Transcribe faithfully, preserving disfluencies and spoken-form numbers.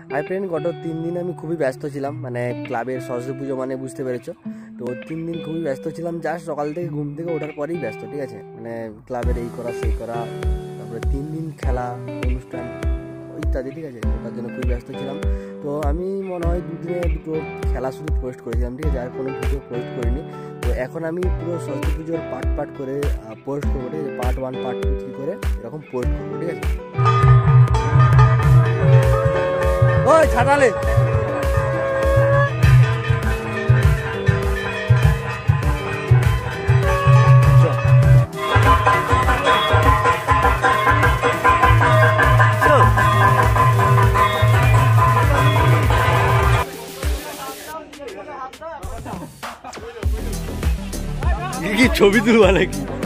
Hi friend, গত তিন দিন আমি খুবই ব্যস্ত ছিলাম, মানে ক্লাবের সরস্বতী পুজো মানে বুঝতে পেরেছো। তো তিন দিন খুবই ব্যস্ত ছিলাম, জাস্ট সকাল থেকে ঘুম থেকে ওঠার পরেই ব্যস্ত, ঠিক আছে। মানে ক্লাবের এই করা সেই করা, তারপরে তিন দিন খেলা অনুষ্ঠান ইত্যাদি, ঠিক আছে। তার জন্য খুবই ব্যস্ত ছিলাম। তো আমি মনে হয় দুদিনে দুটো খেলা শুধু পোস্ট করেছিলাম, ঠিক আছে, আর কোনো ভিডিও পোস্ট করিনি। তো এখন আমি পুরো সরস্বতী পুজোর পার্ট পার্ট করে পোস্ট করবো, ঠিক আছে। Part one part two three করে এরকম পোস্ট করবো, ঠিক আছে। ওই ছাড়ালে কি ছবি তুলবা নাকি?